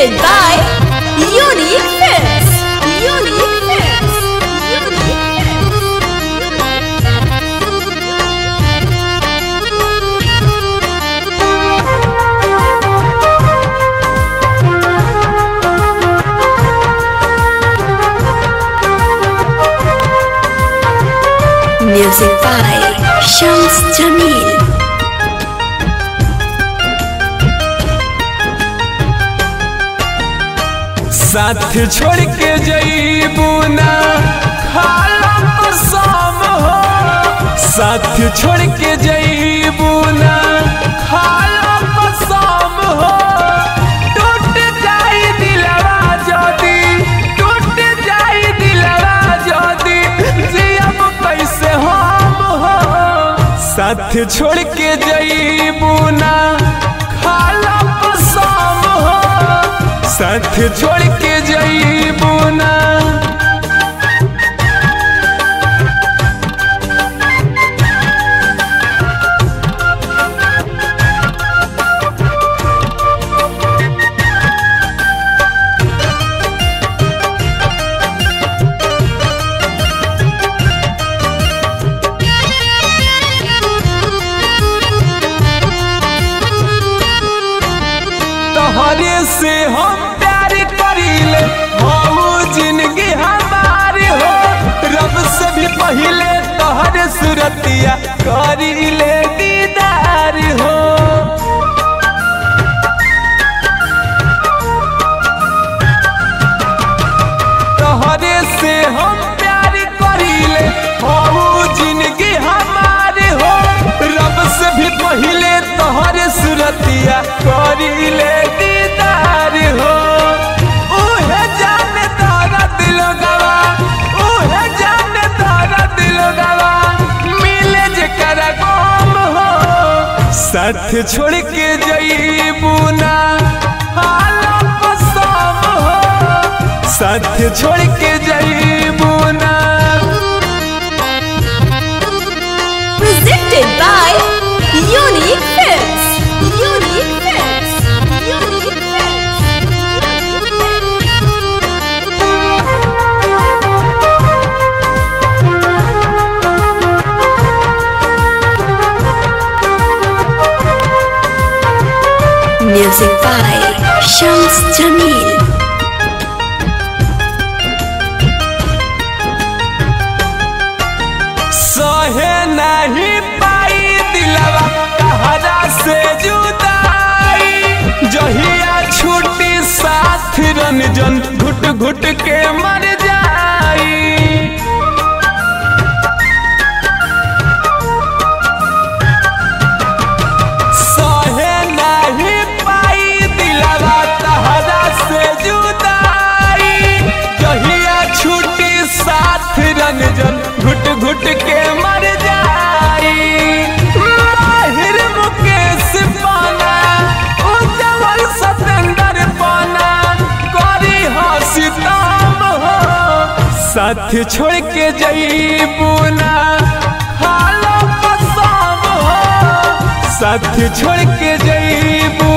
Presented by Unique Films. Unique Films. Music by Shams Jamil. साथ छोड़ के जईबू ना खाला कसम हो। साथ छोड़ के जईबू ना खाला कसम हो। टूट जाई दिलवा जदी, टूट जाई दिलवा जदी, जियब कैसे हम हो। साथ छोड़ के जईबू ना खाला कसम हो। साथ छोड़ के जईबू ना। तोहरे से हम प्यार करीले, हाउ जिंदगी हमारी हो। रब से भी पहले तोहरे सूरतिया करीले दीदार हो। तोहरे से हम प्यार करीले, हाउ जिंदगी हमारी हो। रब से भी पहले तोहरे सूरतिया करीले दीदार हो। उहे जाने तारा दिल गवा, उहे जाने तारा दिल गवा, मिले जेकरा गम हो। साथ छोड़ के जईबू ना खाला कसम हो। साथ छोड़ के जईबू ना। Presented by Unique Films. Unique Films. Unique Films. Music by Shams Jamil. सहे नहीं पाई दिलवा तहरा से जुदाई। जहिया छूटी साथ रंजन घुट घुट के मर जाई। सहे नहीं पाई दिलवा तहरा से जुदाई। जहिया छूटी साथ रंजन घुट घुट के मर जाई। माहिर मुकेश पाना, उज्जवल सतेंद्र पाना, करी हसीताम हो। साथ छोड़ के जईबू ना खाला कसम हो। साथ छोड़ के जईबू